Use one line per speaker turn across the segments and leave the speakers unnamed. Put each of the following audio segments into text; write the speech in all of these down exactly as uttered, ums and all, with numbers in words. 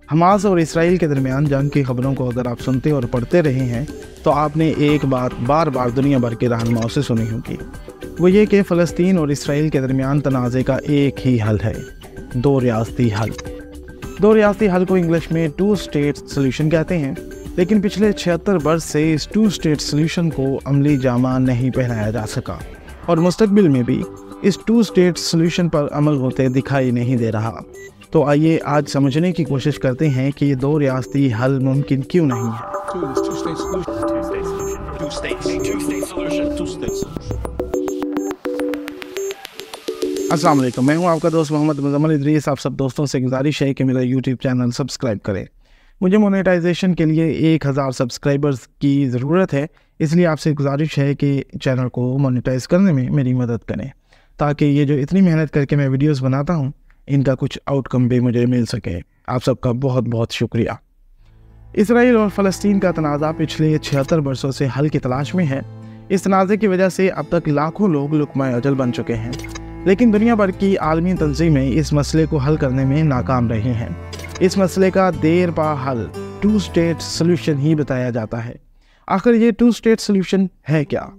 Hamas और Israel के दरमियान जंग की खबरों को अगर आप सुनते और पढ़ते रहे हैं तो आपने एक बात बार बार दुनिया भर के रहनुमाओं से सुनी होगी, वो ये कि फ़लस्तीन और इसराइल के दरमियान तनाज़े का एक ही हल है, दो रियासती हल। दो रियासती हल को इंग्लिश में टू स्टेट सोल्यूशन कहते हैं, लेकिन पिछले छिहत्तर वर्ष से इस टू स्टेट सोल्यूशन को अमली जामा नहीं पहनाया जा सका और मुस्तकबिल में भी इस टू स्टेट सोल्यूशन पर अमल होते दिखाई नहीं दे रहा। तो आइए आज समझने की कोशिश करते हैं कि ये दो रियासती हल मुमकिन क्यों नहीं है। अस्सलाम वालेकुम, मैं हूं आपका दोस्त मोहम्मद मुज़म्मिल इदरीस। आप सब दोस्तों से गुजारिश है कि मेरा यूट्यूब चैनल सब्सक्राइब करें। मुझे मोनेटाइजेशन के लिए एक हज़ार सब्सक्राइबर्स की ज़रूरत है, इसलिए आपसे गुजारिश है कि चैनल को मोनेटाइज करने में मेरी मदद करें, ताकि ये जो इतनी मेहनत करके मैं वीडियोस बनाता हूँ इनका कुछ आउटकम भी मुझे मिल सके। आप सबका बहुत बहुत शुक्रिया। इसराइल और फ़लस्तीन का तनाज़ा पिछले छिहत्तर वर्षों से हल की तलाश में है। इस तनाज़े की वजह से अब तक लाखों लोग लुक़मा अजल बन चुके हैं, लेकिन दुनिया भर की आलमी तंजीमें इस मसले को हल करने में नाकाम रही हैं। इस मसले का देर पा हल टू स्टेट सोल्यूशन ही बताया जाता है। आखिर ये टू स्टेट सोल्यूशन है क्या?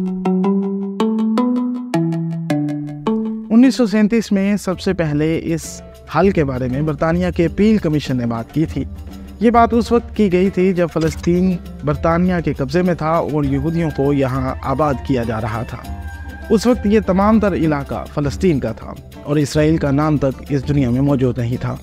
उन्नीस सौ सैंतीस में सबसे पहले इस हल के बारे में बरतानिया के पील कमीशन ने बात की थी। ये बात उस वक्त की गई थी जब फ़लस्तीन बरतानिया के कब्ज़े में था और यहूदियों को यहाँ आबाद किया जा रहा था। उस वक्त ये तमाम तर इलाका फ़लस्तीन का था और इसराइल का नाम तक इस दुनिया में मौजूद नहीं था।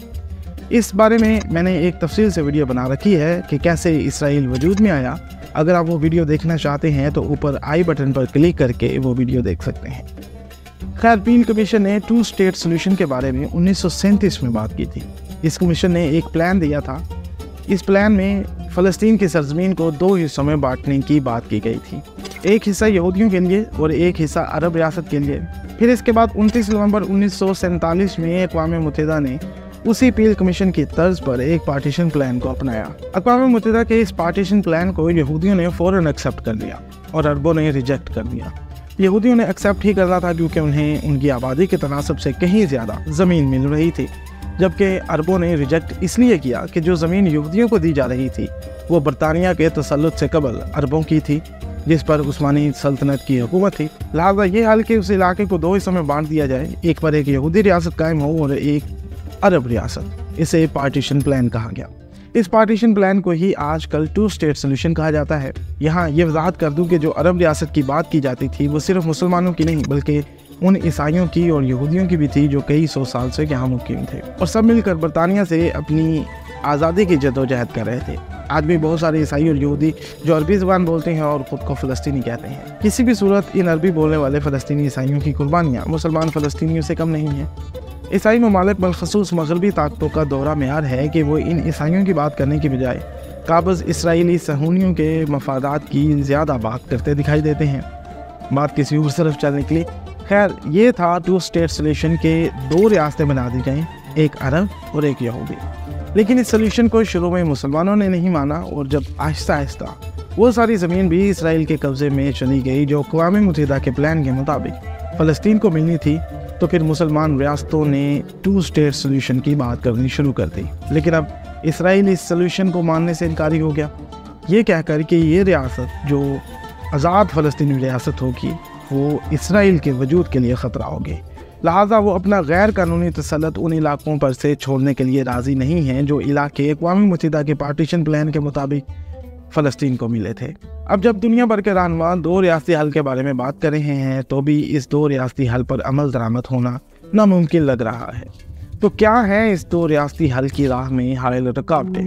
इस बारे में मैंने एक तफसील से वीडियो बना रखी है कि कैसे इसराइल वजूद में आया। अगर आप वो वीडियो देखना चाहते हैं तो ऊपर आई बटन पर क्लिक करके वो वीडियो देख सकते हैं। खैर, पील कमीशन ने टू स्टेट सोल्यूशन के बारे में उन्नीस सौ सैंतीस में बात की थी। इस कमीशन ने एक प्लान दिया था। इस प्लान में फ़लस्तीन की सरजमीन को दो हिस्सों में बांटने की बात की गई थी, एक हिस्सा यहूदियों के लिए और एक हिस्सा अरब रियासत के लिए। फिर इसके बाद उनतीस नवंबर उन्नीस सौ सैंतालीस में अक़वाम मुत्तहिदा ने उसी पील कमीशन की तर्ज पर एक पार्टीशन प्लान को अपनाया। अक़वाम मुत्तहिदा के इस पार्टीशन प्लान को यहूदियों ने फ़ौरन एक्सेप्ट कर लिया और अरबों ने रिजेक्ट कर दिया। यहूदियों ने एक्सेप्ट ही करना था क्योंकि उन्हें उनकी आबादी के तनासब से कहीं ज़्यादा ज़मीन मिल रही थी, जबकि अरबों ने रिजेक्ट इसलिए किया कि जो ज़मीन यहूदियों को दी जा रही थी वो बरतानिया के तसल्लुत से कबल अरबों की थी, जिस पर उस्मानी सल्तनत की हुकूमत थी। लिहाजा ये हाल कि उस इलाके को दो हिस्सों में बांट दिया जाए, एक पर एक यहूदी रियासत कायम हो और एक अरब रियासत। इसे पार्टीशन प्लान कहा गया। इस पार्टीशन प्लान को ही आजकल टू स्टेट सोल्यूशन कहा जाता है। यहाँ ये वजाहत कर दूँ कि जो अरब रियासत की बात की जाती थी वो सिर्फ मुसलमानों की नहीं बल्कि उन ईसाइयों की और यहूदियों की भी थी जो कई सौ साल से यहाँ मुकीम थे और सब मिलकर बरतानिया से अपनी आज़ादी की जद्दोजहद कर रहे थे। आज भी बहुत सारे ईसाई और यहूदी जो अरबी ज़बान बोलते हैं और ख़ुद को फ़लस्तीनी कहते हैं। किसी भी सूरत इन अरबी बोलने वाले फ़लस्तीनी ईसाइयों की कुर्बानियाँ मुसलमान फ़लस्तीनियों से कम नहीं हैं। ईसाई ममालिक बलखसूस मगरबी ताकतों का दौरा मेयार है कि वो इन ईसाइयों की बात करने की बजाय काबज़ इसराइली सहूनियों के मफादात की ज़्यादा बात करते दिखाई देते हैं। बात किसी और तरफ चल निकली। खैर, ये था टू स्टेट सोल्यूशन के दो रियासतें बना दी जाएँ, एक अरब और एक यहूदी। लेकिन इस सोल्यूशन को शुरू में मुसलमानों ने नहीं माना और जब आहिस्ता आहिस्ता वो सारी ज़मीन भी इसराइल के कब्ज़े में चली गई जो अक़वाम मुत्तहिदा के प्लान के मुताबिक फ़लस्तीन को मिलनी थी, तो फिर मुसलमान रियासतों ने टू स्टेट सोल्यूशन की बात करनी शुरू कर दी। लेकिन अब इसराइल इस सोल्यूशन को मानने से इनकारी हो गया, ये कहकर कि ये रियासत जो आज़ाद फ़लस्तीनी रियासत होगी वो इसराइल के वजूद के लिए ख़तरा होगी। लिहाजा वो अपना गैर कानूनी तसल्लुत उन इलाकों पर से छोड़ने के लिए राज़ी नहीं हैं जो इलाके अक़वाम मुत्तहिदा के पार्टीशन प्लान के मुताबिक फ़लस्तीन को मिले थे। अब जब दुनिया भर के रहनुमा दो रियासती हल के बारे में बात कर रहे हैं तो भी इस दो रियासती हल पर अमल दरामद होना नामुमकिन लग रहा है। तो क्या है इस दो रियासती हल की राह में हायल रुकावटें?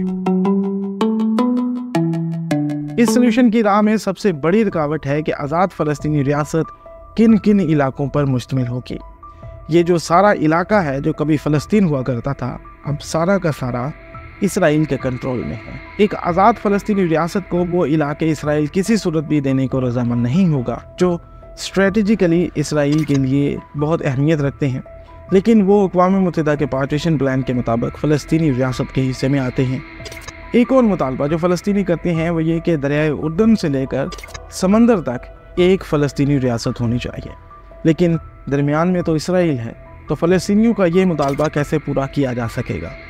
इस सोल्यूशन की राह में सबसे बड़ी रुकावट है कि आज़ाद फ़लस्तीनी रियासत किन किन इलाकों पर मुश्तमिल होगी। ये जो सारा इलाका है जो कभी फ़लस्तीन हुआ करता था, अब सारा का सारा इसराइल के कंट्रोल में है। एक आज़ाद फ़लस्तीनी रियासत को वो इलाके इसराइल किसी सूरत भी देने को रज़ामंद नहीं होगा जो स्ट्रेटजिकली इसराइल के लिए बहुत अहमियत रखते हैं, लेकिन वो अक़वाम मुत्तहिदा के पार्टीशन प्लान के मुताबिक फ़लस्तीनी रियासत के हिस्से में आते हैं। एक और मुतालबा जो फ़लस्तीनी करते हैं वो ये कि दरियाए उर्दन से लेकर समंदर तक एक फ़लस्तीनी रियासत होनी चाहिए, लेकिन दरमियान में तो इसराइल है, तो फ़लस्तीनियों का ये मुतालबा कैसे पूरा किया जा सकेगा?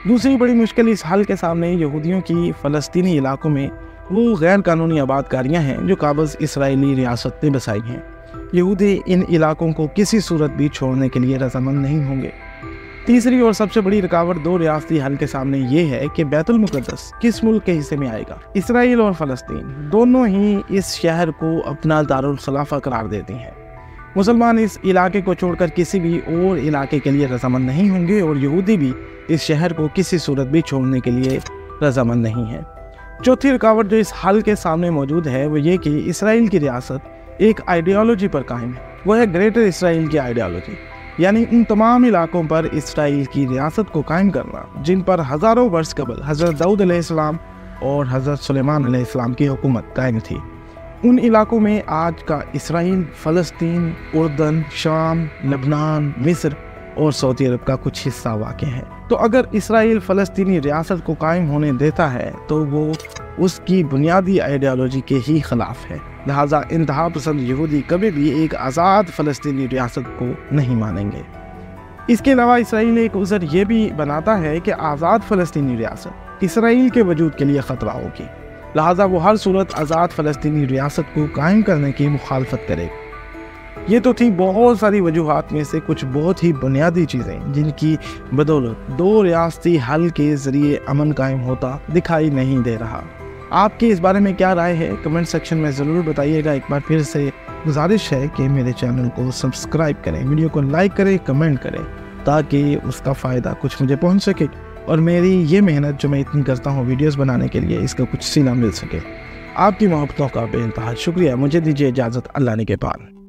दूसरी बड़ी मुश्किल इस हल के सामने यहूदियों की फ़लस्तीनी इलाकों में वो गैर कानूनी आबादकारियाँ हैं जो काबिज़ इसराइली रियासत ने बसाई हैं। यहूदी इन इलाकों को किसी सूरत भी छोड़ने के लिए रज़ामंद नहीं होंगे। तीसरी और सबसे बड़ी रुकावट दो रियासती हल के सामने ये है कि बैतुल मुक़द्दस किस मुल्क के हिस्से में आएगा। इसराइल और फ़लस्तीन दोनों ही इस शहर को अपना दारुल खिलाफा करार देते हैं। मुसलमान इस इलाके को छोड़कर किसी भी और इलाके के लिए रज़ामंद नहीं होंगे और यहूदी भी इस शहर को किसी सूरत भी छोड़ने के लिए रज़ामंद नहीं है। चौथी रुकावट जो इस हल के सामने मौजूद है वो ये कि इसराइल की रियासत एक आइडियोलॉजी पर कायम है। वो है ग्रेटर इसराइल की आइडियोलॉजी, यानी उन तमाम इलाकों पर इसराइल की रियासत को कायम करना जिन पर हज़ारों वर्ष कबल हज़रत दाऊद अलैहिस्सलाम और हज़रत सुलेमान अलैहिस्सलाम की हुकूमत कायम थी। उन इलाकों में आज का इसराइल, फ़लस्तीन, उर्दन, शाम, लबनान, मिस्र और सऊदी अरब का कुछ हिस्सा वाक़ है। तो अगर इसराइल फ़लस्तीनी रियासत को कायम होने देता है तो वो उसकी बुनियादी आइडियोलॉजी के ही ख़िलाफ़ है। लिहाजा इंतहा पसंद यहूदी कभी भी एक आज़ाद फ़लस्तीनी रियासत को नहीं मानेंगे। इसके अलावा इसराइल एक उज़र ये भी बनाता है कि आज़ाद फ़लस्तीनी रियासत इसराइल के वजूद के लिए ख़तरा होगी, लिहाजा वो हर सूरत आज़ाद फ़लस्तीनी रियासत को कायम करने की मुखालफत करेगा। ये तो थी बहुत सारी वजूहात में से कुछ बहुत ही बुनियादी चीज़ें जिनकी बदौलत दो रियासती हल के ज़रिए अमन कायम होता दिखाई नहीं दे रहा। आपकी इस बारे में क्या राय है कमेंट सेक्शन में ज़रूर बताइएगा। एक बार फिर से गुजारिश है कि मेरे चैनल को सब्सक्राइब करें, वीडियो को लाइक करें, कमेंट करें ताकि उसका फ़ायदा कुछ मुझे पहुंच सके और मेरी ये मेहनत जो मैं इतनी करता हूँ वीडियोस बनाने के लिए इसका कुछ सीला मिल सके। आपकी मोहब्बतों का बेइंतहा शुक्रिया। मुझे दीजिए इजाज़त। अल्लाह ने के पाल।